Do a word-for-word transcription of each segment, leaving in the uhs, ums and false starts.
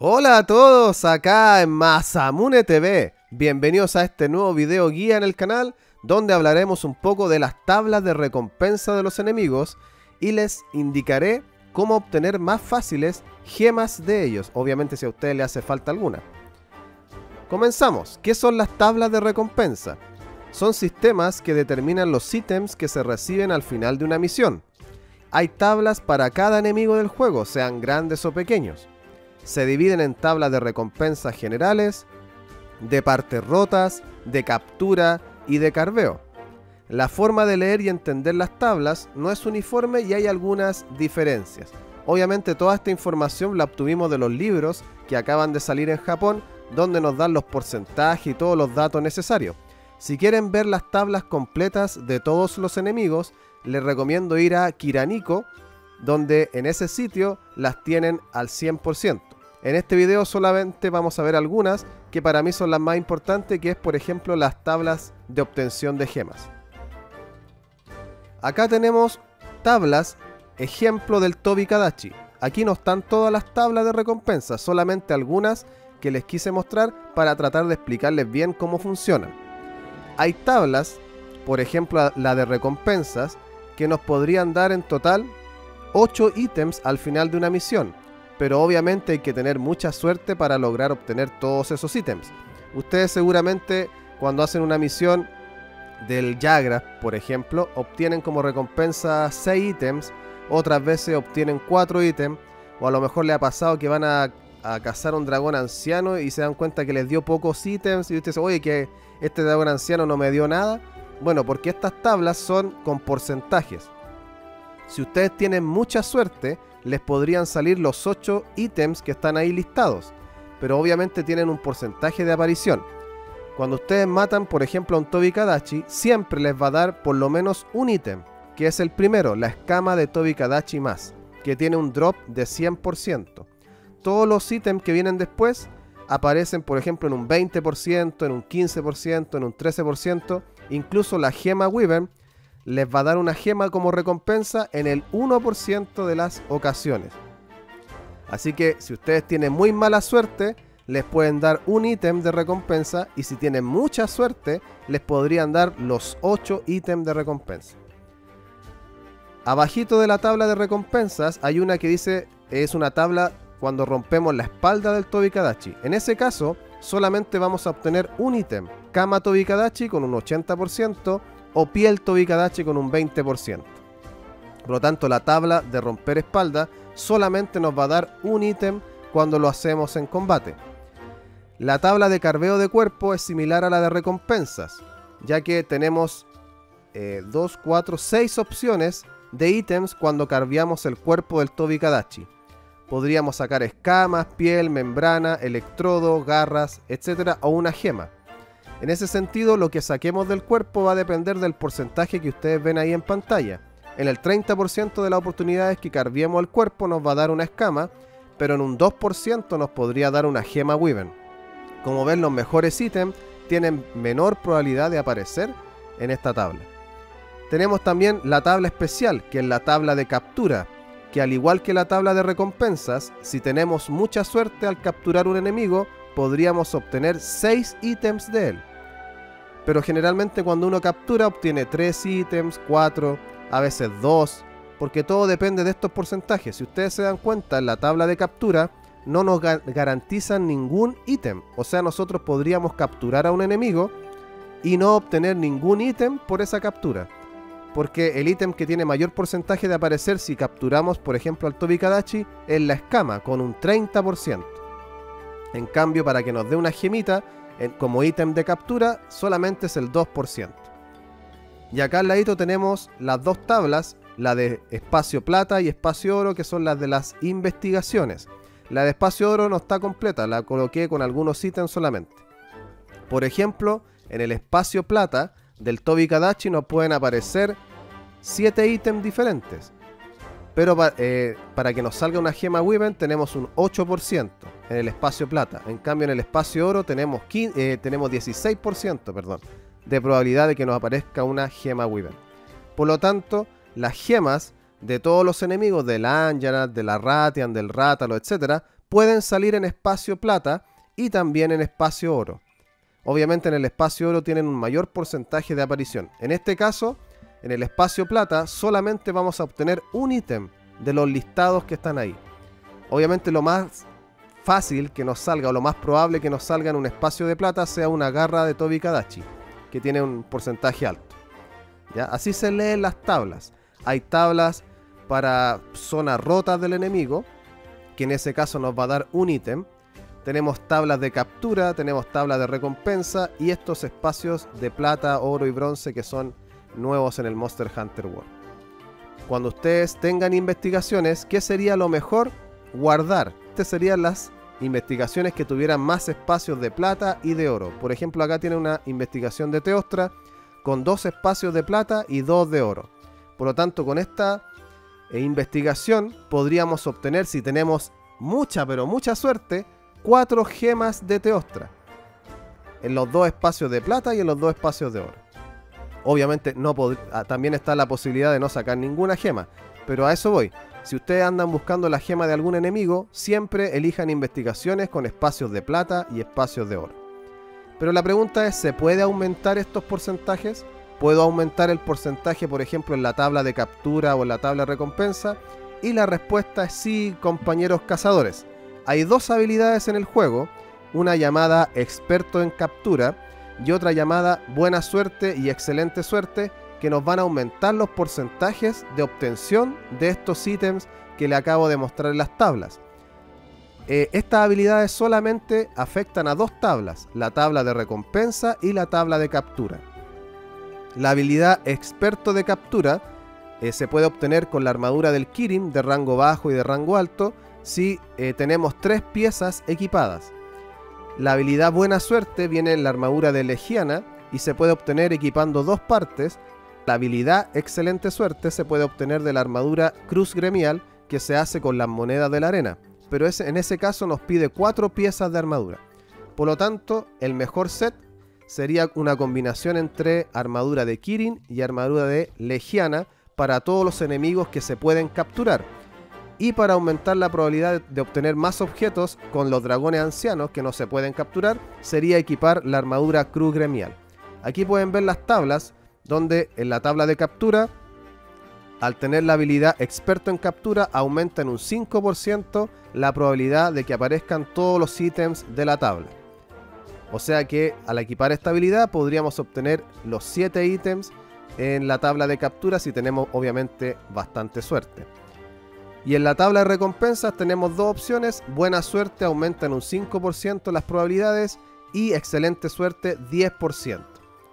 Hola a todos, acá en Masamune T V. Bienvenidos a este nuevo video guía en el canal, donde hablaremos un poco de las tablas de recompensa de los enemigos y les indicaré cómo obtener más fáciles gemas de ellos, obviamente si a ustedes les hace falta alguna. Comenzamos. ¿Qué son las tablas de recompensa? Son sistemas que determinan los ítems que se reciben al final de una misión. Hay tablas para cada enemigo del juego, sean grandes o pequeños. Se dividen en tablas de recompensa generales, de partes rotas, de captura y de carveo. La forma de leer y entender las tablas no es uniforme y hay algunas diferencias. Obviamente toda esta información la obtuvimos de los libros que acaban de salir en Japón, donde nos dan los porcentajes y todos los datos necesarios. Si quieren ver las tablas completas de todos los enemigos, les recomiendo ir a Kiraniko, donde en ese sitio las tienen al cien por ciento. En este video solamente vamos a ver algunas que para mí son las más importantes, que es por ejemplo las tablas de obtención de gemas. Acá tenemos tablas, ejemplo del Tobikadachi. Aquí no están todas las tablas de recompensa, solamente algunas que les quise mostrar para tratar de explicarles bien cómo funcionan. Hay tablas, por ejemplo la de recompensas, que nos podrían dar en total ocho ítems al final de una misión. Pero obviamente hay que tener mucha suerte para lograr obtener todos esos ítems. Ustedes seguramente cuando hacen una misión del Yagra, por ejemplo, obtienen como recompensa seis ítems, otras veces obtienen cuatro ítems, o a lo mejor le ha pasado que van a, a cazar un dragón anciano y se dan cuenta que les dio pocos ítems y usted dice, oye, que este dragón anciano no me dio nada. Bueno, porque estas tablas son con porcentajes. Si ustedes tienen mucha suerte, les podrían salir los ocho ítems que están ahí listados, pero obviamente tienen un porcentaje de aparición. Cuando ustedes matan, por ejemplo, a un Tobikadachi, siempre les va a dar por lo menos un ítem, que es el primero, la escama de Tobikadachi más, que tiene un drop de cien por ciento. Todos los ítems que vienen después aparecen, por ejemplo, en un veinte por ciento, en un quince por ciento, en un trece por ciento, incluso la gema Wyvern les va a dar una gema como recompensa en el uno por ciento de las ocasiones. Así que si ustedes tienen muy mala suerte, les pueden dar un ítem de recompensa, y si tienen mucha suerte, les podrían dar los ocho ítems de recompensa. Abajito de la tabla de recompensas hay una que dice, es una tabla cuando rompemos la espalda del Tobikadachi. En ese caso, solamente vamos a obtener un ítem, Kama Tobikadachi con un ochenta por ciento, o piel Tobikadachi con un veinte por ciento. Por lo tanto, la tabla de romper espalda solamente nos va a dar un ítem cuando lo hacemos en combate. La tabla de carveo de cuerpo es similar a la de recompensas, ya que tenemos eh, dos, cuatro, seis opciones de ítems cuando carveamos el cuerpo del Tobikadachi. Podríamos sacar escamas, piel, membrana, electrodo, garras, etcétera, o una gema. En ese sentido, lo que saquemos del cuerpo va a depender del porcentaje que ustedes ven ahí en pantalla. En el treinta por ciento de las oportunidades que carviemos el cuerpo nos va a dar una escama, pero en un dos por ciento nos podría dar una gema Wyvern. Como ven, los mejores ítems tienen menor probabilidad de aparecer en esta tabla. Tenemos también la tabla especial, que es la tabla de captura, que al igual que la tabla de recompensas, si tenemos mucha suerte al capturar un enemigo, podríamos obtener seis ítems de él. Pero generalmente cuando uno captura obtiene tres ítems, cuatro, a veces dos, porque todo depende de estos porcentajes. Si ustedes se dan cuenta, en la tabla de captura no nos ga garantizan ningún ítem. O sea, nosotros podríamos capturar a un enemigo y no obtener ningún ítem por esa captura. Porque el ítem que tiene mayor porcentaje de aparecer si capturamos, por ejemplo, al Tobikadachi, es la escama, con un treinta por ciento. En cambio, para que nos dé una gemita como ítem de captura, solamente es el dos por ciento. Y acá al ladito tenemos las dos tablas, la de espacio plata y espacio oro, que son las de las investigaciones. La de espacio oro no está completa, la coloqué con algunos ítems solamente. Por ejemplo, en el espacio plata del Tobikadachi nos pueden aparecer siete ítems diferentes. Pero eh, para que nos salga una gema Wyvern tenemos un ocho por ciento en el espacio plata. En cambio en el espacio oro tenemos, quince, eh, tenemos dieciséis por ciento perdón, de probabilidad de que nos aparezca una gema Wyvern. Por lo tanto, las gemas de todos los enemigos, del Anjanath, de la Ratian, del Rátalo, etcétera, pueden salir en espacio plata y también en espacio oro. Obviamente en el espacio oro tienen un mayor porcentaje de aparición. En este caso, en el espacio plata solamente vamos a obtener un ítem de los listados que están ahí. Obviamente lo más fácil que nos salga, o lo más probable que nos salga en un espacio de plata, sea una garra de Tobi-Kadachi, que tiene un porcentaje alto. ¿Ya? Así se leen las tablas. Hay tablas para zonas rotas del enemigo, que en ese caso nos va a dar un ítem. Tenemos tablas de captura, tenemos tablas de recompensa y estos espacios de plata, oro y bronce que son nuevos en el Monster Hunter World. Cuando ustedes tengan investigaciones, ¿qué sería lo mejor? Guardar. Estas serían las investigaciones que tuvieran más espacios de plata y de oro. Por ejemplo, acá tiene una investigación de Teostra con dos espacios de plata y dos de oro. Por lo tanto, con esta eh, investigación podríamos obtener, si tenemos mucha, pero mucha suerte, cuatro gemas de Teostra en los dos espacios de plata y en los dos espacios de oro. Obviamente no también está la posibilidad de no sacar ninguna gema, pero a eso voy. Si ustedes andan buscando la gema de algún enemigo, siempre elijan investigaciones con espacios de plata y espacios de oro. Pero la pregunta es, ¿se puede aumentar estos porcentajes? ¿Puedo aumentar el porcentaje, por ejemplo, en la tabla de captura o en la tabla de recompensa? Y la respuesta es sí, compañeros cazadores. Hay dos habilidades en el juego, una llamada experto en captura y otra llamada buena suerte y excelente suerte, que nos van a aumentar los porcentajes de obtención de estos ítems que le acabo de mostrar en las tablas. Eh, estas habilidades solamente afectan a dos tablas, la tabla de recompensa y la tabla de captura. La habilidad experto de captura eh, se puede obtener con la armadura del Kirin de rango bajo y de rango alto, si eh, tenemos tres piezas equipadas. La habilidad buena suerte viene en la armadura de Legiana y se puede obtener equipando dos partes. La habilidad excelente suerte se puede obtener de la armadura Cruz Gremial, que se hace con las monedas de la arena, pero ese, en ese caso nos pide cuatro piezas de armadura. Por lo tanto, el mejor set sería una combinación entre armadura de Kirin y armadura de Legiana para todos los enemigos que se pueden capturar. Y para aumentar la probabilidad de obtener más objetos con los dragones ancianos que no se pueden capturar, sería equipar la armadura Cruz Gremial. Aquí pueden ver las tablas, donde en la tabla de captura, al tener la habilidad experto en captura, aumenta en un cinco por ciento la probabilidad de que aparezcan todos los ítems de la tabla. O sea que al equipar esta habilidad podríamos obtener los siete ítems en la tabla de captura si tenemos obviamente bastante suerte. Y en la tabla de recompensas tenemos dos opciones. Buena suerte aumenta en un cinco por ciento las probabilidades y excelente suerte diez por ciento.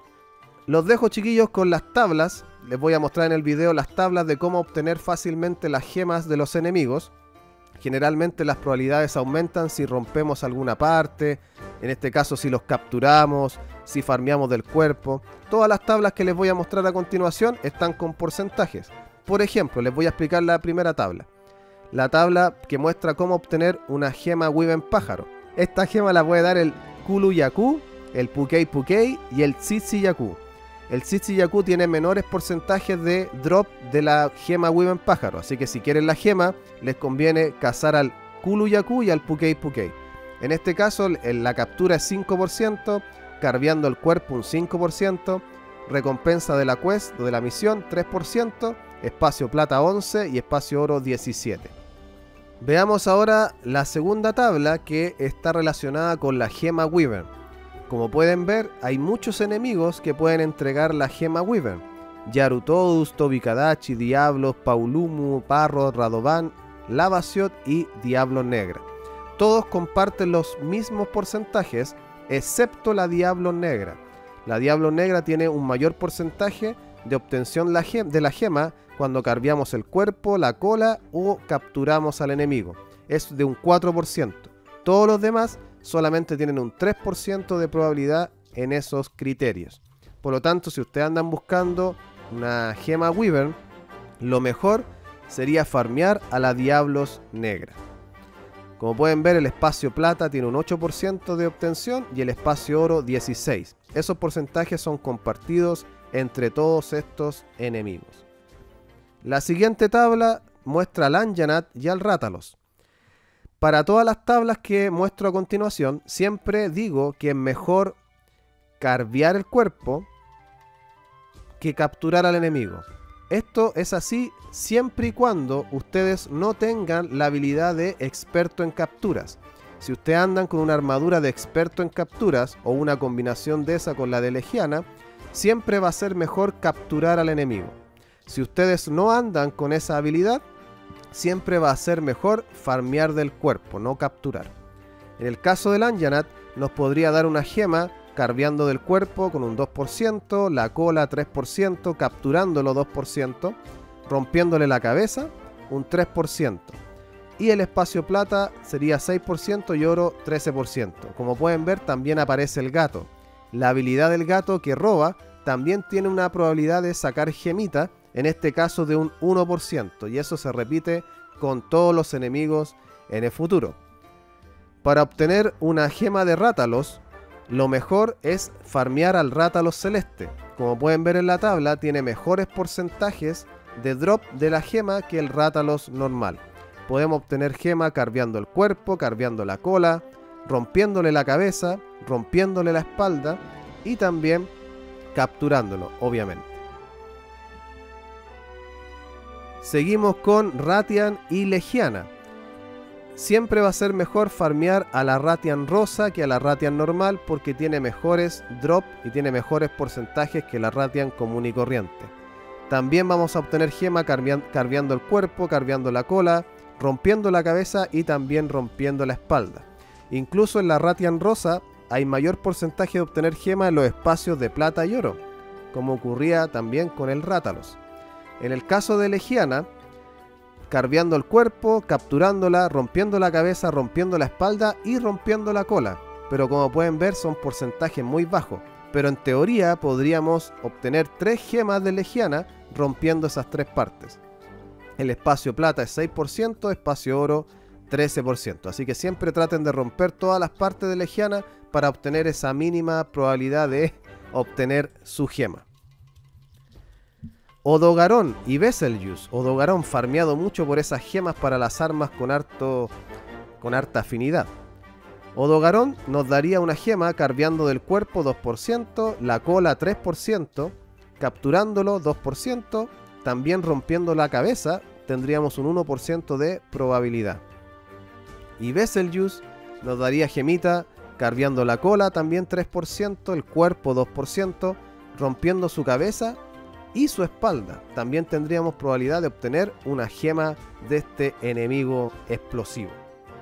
Los dejo, chiquillos, con las tablas. Les voy a mostrar en el video las tablas de cómo obtener fácilmente las gemas de los enemigos. Generalmente las probabilidades aumentan si rompemos alguna parte, en este caso si los capturamos, si farmeamos del cuerpo. Todas las tablas que les voy a mostrar a continuación están con porcentajes. Por ejemplo, les voy a explicar la primera tabla. La tabla que muestra cómo obtener una gema Wyvern pájaro. Esta gema la puede dar el Kulu Yaku, el Pukei Pukei y el Tsitsi Yaku. El Tsitsi Yaku tiene menores porcentajes de drop de la gema Wyvern pájaro, así que si quieren la gema, les conviene cazar al Kulu Yaku y al Pukei Pukei. En este caso, la captura es cinco por ciento, carveando el cuerpo un cinco por ciento, recompensa de la quest o de la misión tres por ciento, espacio plata once por ciento y espacio oro diecisiete por ciento. Veamos ahora la segunda tabla, que está relacionada con la gema Wyvern. Como pueden ver, hay muchos enemigos que pueden entregar la gema Wyvern. Yarutodus, Tobi-Kadachi, Diablos, Paulumu, Parrot, Radovan, Lavasiot y Diablo Negra. Todos comparten los mismos porcentajes, excepto la Diablo Negra. La Diablo Negra tiene un mayor porcentaje de obtención de la gema cuando carveamos el cuerpo, la cola o capturamos al enemigo. Es de un cuatro por ciento. Todos los demás solamente tienen un tres por ciento de probabilidad en esos criterios. Por lo tanto, si ustedes andan buscando una gema Wyvern, lo mejor sería farmear a la Diablos Negra. Como pueden ver, el espacio plata tiene un ocho por ciento de obtención y el espacio oro dieciséis por ciento. Esos porcentajes son compartidos entre todos estos enemigos. La siguiente tabla muestra al Anjanat y al Rátalos. Para todas las tablas que muestro a continuación, siempre digo que es mejor carvear el cuerpo que capturar al enemigo. Esto es así siempre y cuando ustedes no tengan la habilidad de experto en capturas. Si ustedes andan con una armadura de experto en capturas o una combinación de esa con la de Legiana, siempre va a ser mejor capturar al enemigo. Si ustedes no andan con esa habilidad, siempre va a ser mejor farmear del cuerpo, no capturar. En el caso del Anjanat, nos podría dar una gema carveando del cuerpo con un dos por ciento, la cola tres por ciento, capturándolo dos por ciento, rompiéndole la cabeza un tres por ciento. Y el espacio plata sería seis por ciento y oro trece por ciento. Como pueden ver, también aparece el gato. La habilidad del gato que roba también tiene una probabilidad de sacar gemita, en este caso de un uno por ciento, y eso se repite con todos los enemigos en el futuro. Para obtener una gema de Rátalos, lo mejor es farmear al Rátalos celeste. Como pueden ver en la tabla, tiene mejores porcentajes de drop de la gema que el Rátalos normal. Podemos obtener gema carveando el cuerpo, carveando la cola, rompiéndole la cabeza, rompiéndole la espalda y también capturándolo, obviamente. Seguimos con Ratian y Legiana. Siempre va a ser mejor farmear a la Ratian rosa que a la Ratian normal porque tiene mejores drop y tiene mejores porcentajes que la Ratian común y corriente. También vamos a obtener gema carveando el cuerpo, carveando la cola, rompiendo la cabeza y también rompiendo la espalda. Incluso en la Ratian rosa hay mayor porcentaje de obtener gema en los espacios de plata y oro, como ocurría también con el Rátalos. En el caso de Legiana, carveando el cuerpo, capturándola, rompiendo la cabeza, rompiendo la espalda y rompiendo la cola. Pero como pueden ver son porcentajes muy bajos. Pero en teoría podríamos obtener tres gemas de Legiana rompiendo esas tres partes. El espacio plata es seis por ciento, espacio oro trece por ciento. Así que siempre traten de romper todas las partes de Legiana para obtener esa mínima probabilidad de obtener su gema. Odogaron y Betelgeuse. Odogaron farmeado mucho por esas gemas para las armas con, harto, con harta afinidad. Odogaron nos daría una gema carveando del cuerpo dos por ciento, la cola tres por ciento, capturándolo dos por ciento, también rompiendo la cabeza tendríamos un uno por ciento de probabilidad. Y Betelgeuse nos daría gemita carveando la cola también tres por ciento, el cuerpo dos por ciento, rompiendo su cabeza y su espalda. También tendríamos probabilidad de obtener una gema de este enemigo explosivo.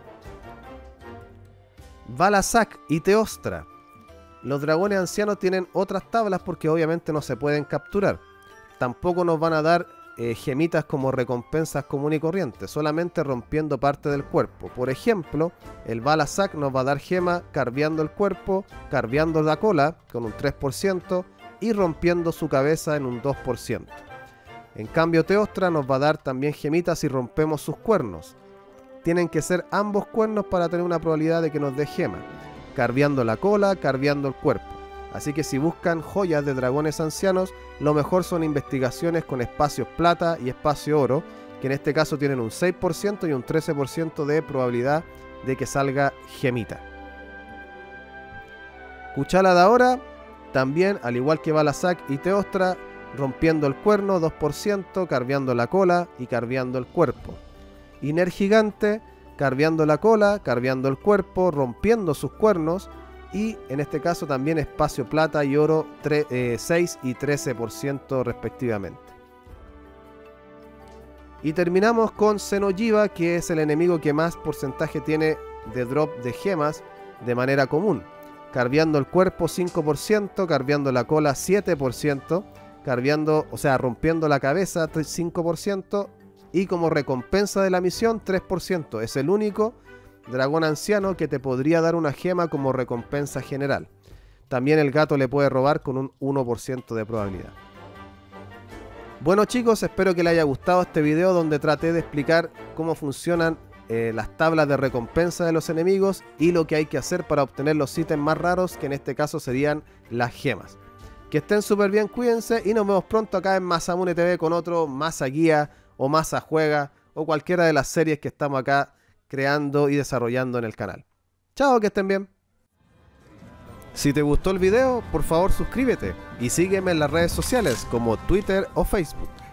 Valasak y Teostra. Los dragones ancianos tienen otras tablas porque obviamente no se pueden capturar. Tampoco nos van a dar eh, gemitas como recompensas común y corriente, solamente rompiendo parte del cuerpo. Por ejemplo, el Valasak nos va a dar gema carveando el cuerpo, carveando la cola con un tres por ciento, y rompiendo su cabeza en un dos por ciento. En cambio Teostra nos va a dar también gemitas si rompemos sus cuernos. Tienen que ser ambos cuernos para tener una probabilidad de que nos dé gema, carveando la cola, carveando el cuerpo. Así que si buscan joyas de dragones ancianos, lo mejor son investigaciones con espacios plata y espacio oro, que en este caso tienen un seis por ciento y un trece por ciento de probabilidad de que salga gemita. Cuchala de ahora también, al igual que Valasak y Teostra, rompiendo el cuerno dos por ciento, carveando la cola y carveando el cuerpo. Iner Gigante, carveando la cola, carveando el cuerpo, rompiendo sus cuernos y en este caso también espacio plata y oro seis y trece por ciento respectivamente. Y terminamos con Xeno'jiiva, que es el enemigo que más porcentaje tiene de drop de gemas de manera común. Carveando el cuerpo cinco por ciento, carveando la cola siete por ciento, carveando, o sea, rompiendo la cabeza cinco por ciento y como recompensa de la misión tres por ciento. Es el único dragón anciano que te podría dar una gema como recompensa general. También el gato le puede robar con un uno por ciento de probabilidad. Bueno chicos, espero que les haya gustado este video donde traté de explicar cómo funcionan Eh, las tablas de recompensa de los enemigos y lo que hay que hacer para obtener los ítems más raros, que en este caso serían las gemas. Que estén súper bien, cuídense y nos vemos pronto acá en Masamune T V con otro Masa Guía o Masa Juega o cualquiera de las series que estamos acá creando y desarrollando en el canal. Chao, que estén bien. Si te gustó el video, por favor suscríbete y sígueme en las redes sociales como Twitter o Facebook.